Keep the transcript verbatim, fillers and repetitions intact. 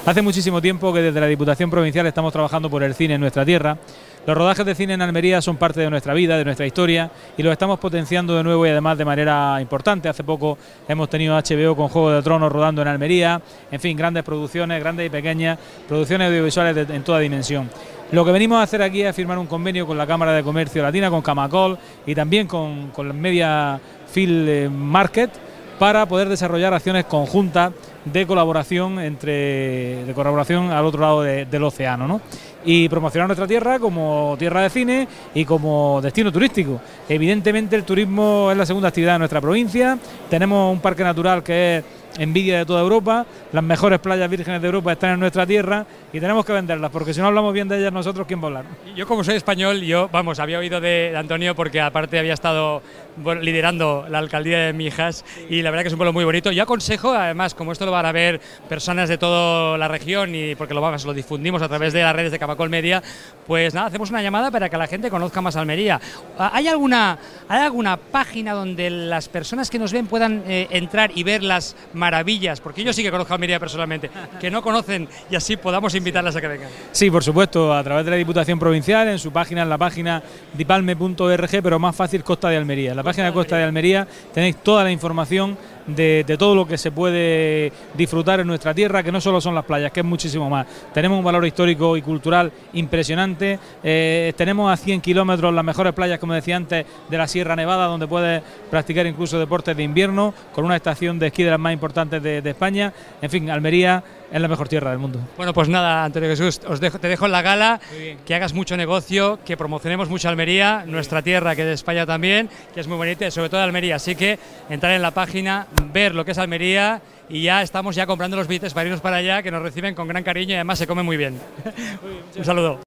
Hace muchísimo tiempo que desde la Diputación Provincial estamos trabajando por el cine en nuestra tierra. Los rodajes de cine en Almería son parte de nuestra vida, de nuestra historia, y los estamos potenciando de nuevo y además de manera importante. Hace poco hemos tenido H B O con Juego de Tronos rodando en Almería, en fin, grandes producciones, grandes y pequeñas, producciones audiovisuales de, en toda dimensión. Lo que venimos a hacer aquí es firmar un convenio con la Cámara de Comercio Latina, con Camacol y también con, con la Media Film Market, para poder desarrollar acciones conjuntas de colaboración entre de colaboración al otro lado de, del océano, ¿no? Y promocionar nuestra tierra como tierra de cine y como destino turístico. Evidentemente el turismo es la segunda actividad de nuestra provincia. Tenemos un parque natural que es envidia de toda Europa, las mejores playas vírgenes de Europa están en nuestra tierra y tenemos que venderlas, porque si no hablamos bien de ellas nosotros, ¿quién va a hablar? Yo, como soy español, yo, vamos, había oído de, de Antonio, porque aparte había estado bueno, liderando la alcaldía de Mijas, y la verdad que es un pueblo muy bonito. Yo aconsejo, además, como esto lo van a ver personas de toda la región, y porque lo, vamos, lo difundimos a través de las redes de Camacol Media, pues nada, hacemos una llamada para que la gente conozca más Almería. ¿Hay alguna, hay alguna página donde las personas que nos ven puedan eh, entrar y ver las maravillas? Porque yo sí que conozco Almería personalmente, que no conocen, y así podamos invitarlas a que vengan. Sí, por supuesto, a través de la Diputación Provincial, en su página, en la página dipalme punto org, pero más fácil, Costa de Almería. En la página de Costa de Almería tenéis toda la información de, de todo lo que se puede disfrutar en nuestra tierra, que no solo son las playas, que es muchísimo más. Tenemos un valor histórico y cultural impresionante, eh, tenemos a cien kilómetros las mejores playas, como decía antes, de la Sierra Nevada, donde puedes practicar incluso deportes de invierno, con una estación de esquí de las más importantes de, de España. En fin, Almería es la mejor tierra del mundo. Bueno, pues nada, Antonio Jesús, os dejo, te dejo en la gala, que hagas mucho negocio, que promocionemos mucho Almería, muy nuestra bien. Tierra, que es de España también, que es muy bonita, y sobre todo Almería. Así que entrar en la página, ver lo que es Almería, y ya estamos ya comprando los billetes para irnos para allá, que nos reciben con gran cariño y además se come muy bien. Muy bien, un saludo.